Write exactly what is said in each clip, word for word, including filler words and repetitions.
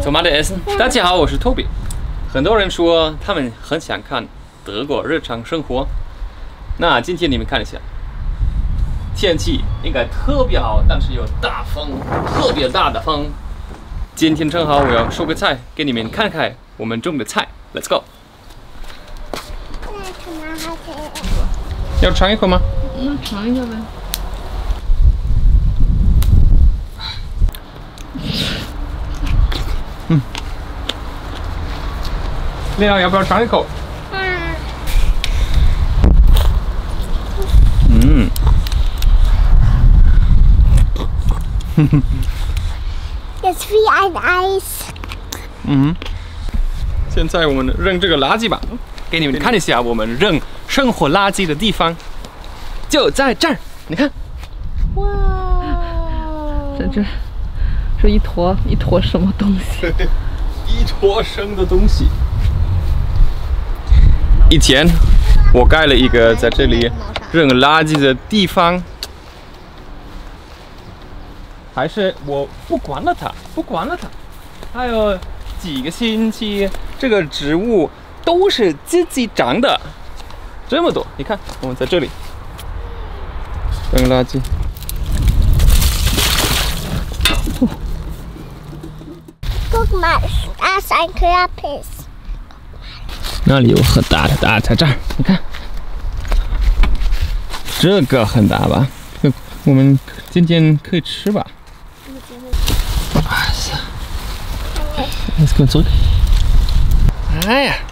Tomate essen。大家好，我是 Toby。很多人说他们很想看德国日常生活，那今天你们看一下，天气应该特别好，但是有大风，特别大的风。今天正好我要收个菜给你们看看我们种的菜。Let's go。要尝一口吗？ 那尝一下呗。 嗯，丽亚要不要尝一口？嗯，哼哼 It's wie ein Eis。 嗯，现在我们扔这个垃圾吧，给你们看一下我们扔生活垃圾的地方，就在这儿。你看， 哇，这这。 是一坨一坨什么东西？ 一坨生的东西。以前我盖了一个在这里扔垃圾的地方，还是我不管了它，不管了它。还有几个星期，这个植物都是自己长的，这么多。你看，我们在这里扔垃圾。 Guck mal, da ist ein Kürbis。 那里有很大的大，在这儿，你看，这个很大吧？我们今天可以吃吧？哎呀，let's go zurück。哎呀，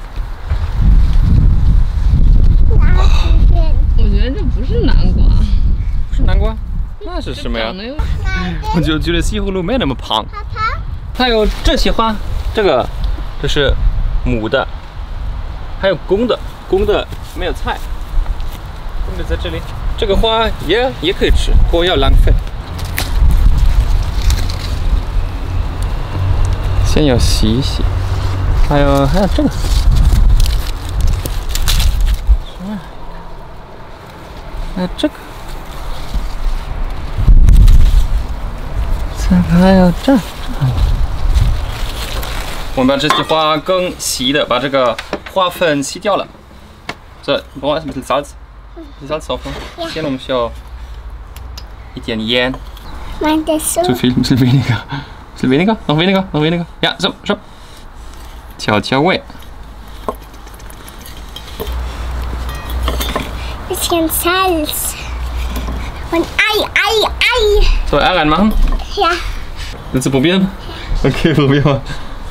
我觉得这不是南瓜， 不是南瓜，那是什么呀？我就觉得西葫芦没那么胖。 还有这些花，这个这是母的，还有公的，公的没有菜，公的在这里。这个花也也可以吃，不要浪费。先要洗一洗，还有还有这个，还有这个，再还有这。 我们把这些花更洗的，把这个花粉洗掉了。这，brauchen ein bisschen Salz. Salz drauf. Hier noch需要一点盐。Zu viel, ein bisschen weniger. Ein bisschen weniger? Noch weniger? Noch weniger? Ja, so, so. 调调味。 Bisschen Salz. Und Ei, Ei, Ei. So, Ei reinmachen? Ja. Willst du probieren? Okay, probier mal.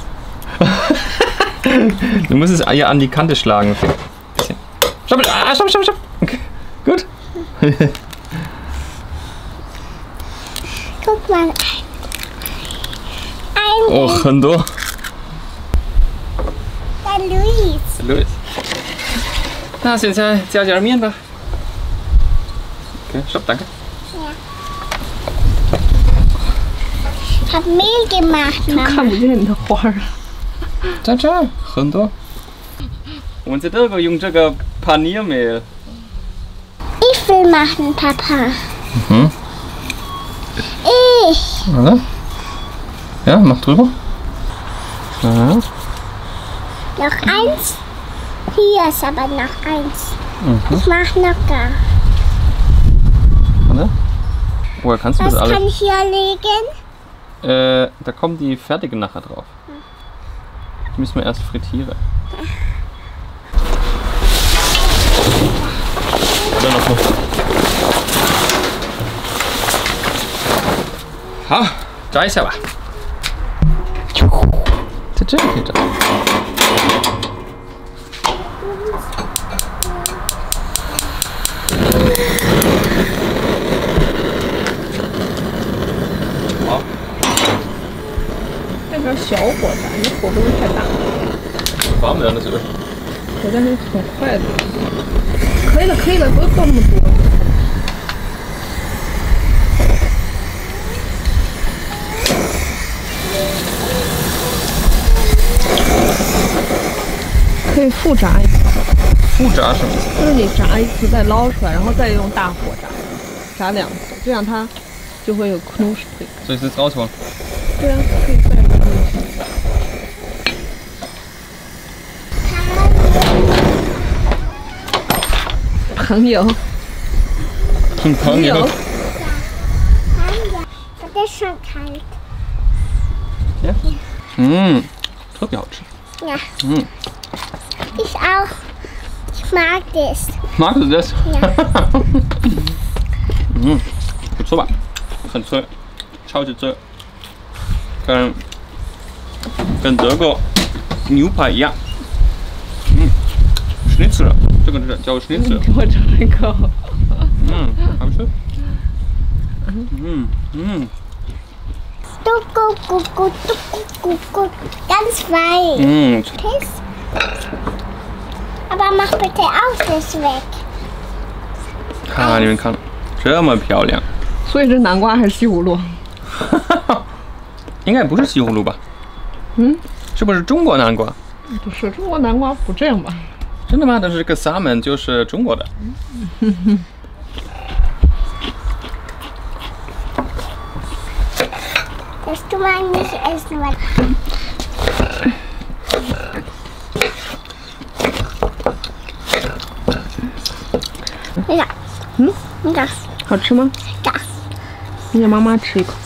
Du musst es Eier an die Kante schlagen. Okay. Stopp, ah, stopp, stopp, stopp. Okay, gut. Guck mal. Ein. Oh, 很多。 Der Luis. Luis. 那现在加点面吧。Okay, stopp, danke. Ja. Ich hab Mehl gemacht, Mama. 看不见你的花啊。 在这儿很多。我们在这个用这个 Paniermehl。 Ich will machen, Papa. Mhm. Ich. Warte. Ja, mach drüber. Ja. Noch eins. Hier ist aber noch eins. Mhm. Ich mach noch gar. Warte. Woher kannst du Was das alles? kann ich hier legen? Äh, da kommen die fertigen nachher drauf. Die müssen wir erst frittieren. Oder noch mal. 好，炸一下吧。在这里可以炸。好。 那边小火炸，你火不能太大。 放不了那这个。 火但是很快的。可以了，可以了，不用放那么多。可以复炸一次。 复炸什么意思？ 就是你炸一次再捞出来，然后再用大火炸，炸两次，这样它就会有 Knusprig。 所以是 rausholen。 对啊，可以再扔进去。 朋友， 朋友。 Das ist schon kalt. Ja. Mm, 特别好吃。 Ja. Mm. Ich auch. Ich mag das. Magst du das? Ja. 嗯，不错吧？很脆，超级脆，跟跟德国牛排一样。嗯，Schnitzel，这个是叫 Schnitzel。 给我尝一口。 嗯，好吃。嗯嗯。 Tucku, kucku, tucku, kucku. Ganz fein. Mm. Piss. Aber mach bitte auch das weg. 啊，你们看，这么漂亮。 所以这南瓜还是西葫芦？ 应该不是西葫芦吧？ 嗯， 是不是中国南瓜？ 不是，中国南瓜不这样吧？ 真的吗？但是这个 salmon 就是中国的。 Das du mal nicht essen, weil. Ja. 嗯， Ja. 好吃吗？ Ja. 你给妈妈吃一口。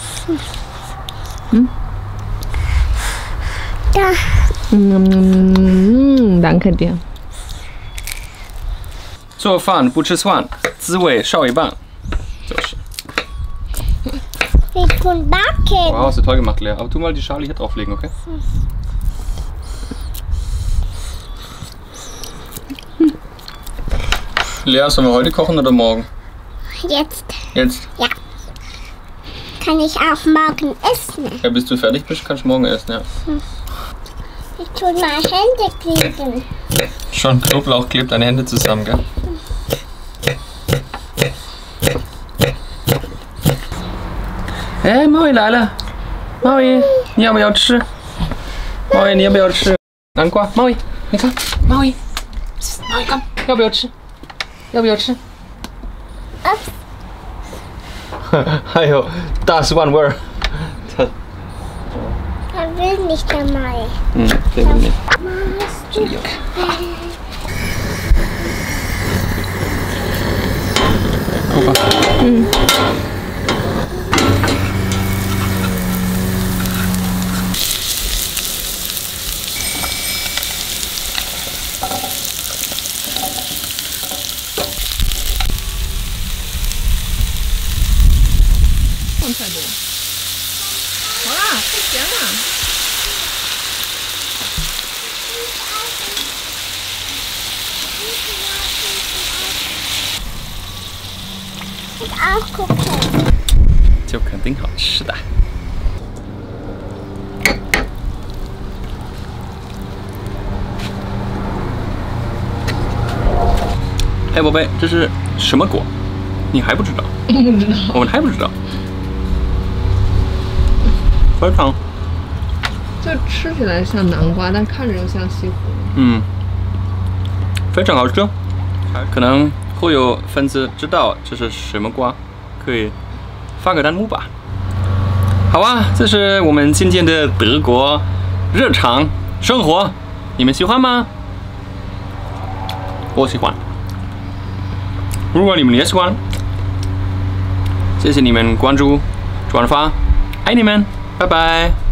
Da. 嗯，danke dir。 做饭不吃蒜，滋味少一半，就是。 Wir tun backen. Wow, hast du toll gemacht, Lea. Aber tu mal die Schale hier drauflegen, okay? Lea, sollen wir heute kochen oder morgen? Jetzt. Jetzt. Kann ich auch morgen essen. Ja, bis du fertig bist, kannst du morgen essen, ja. Ich tue mal Hände kleben. Schon Knoblauch klebt deine Hände zusammen, gell? Hey, Maui 来了，Maui，你要不要吃？Maui，你要不要吃南瓜？Maui，你看，Maui，Maui，看，要不要吃？要不要吃？还有大十万味儿。他 Er will nicht einmal. 嗯，对对对， Machst 这有。够吧？ 嗯。 放太多，好啦，太咸了。 Ich auch gucken. 就肯定好吃的。哎，宝贝，这是什么果？你还不知道？ 不知道。 我们还不知道。非常， 就吃起来像南瓜，但看着又像西葫芦。 嗯，非常好吃。可能会有粉丝知道这是什么瓜，可以发个弹幕吧。好啊，这是我们今天的德国日常生活，你们喜欢吗？我喜欢。如果你们也喜欢，谢谢你们关注、转发，爱你们，拜拜。